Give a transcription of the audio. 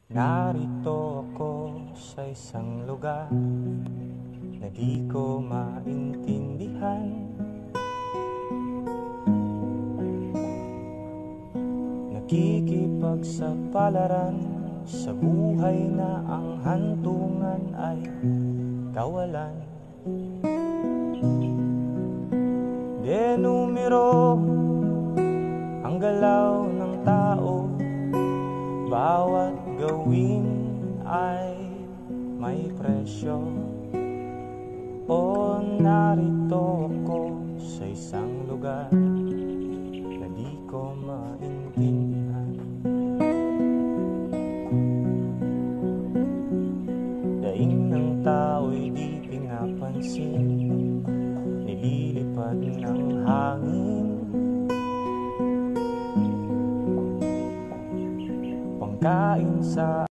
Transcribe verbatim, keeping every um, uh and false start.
Narito ako sa isang lugar na di ko maintindihan. Nakikipagsapalaran sa buhay na ang hantungan ay kawalan. Denumero ang galaw ng tao, bawat gawin ay may presyo. O narito ako sa isang lugar na di ko maintindihan. Daing ng tao'y di pinapansin, nililipad ng hangin. Pangkain sa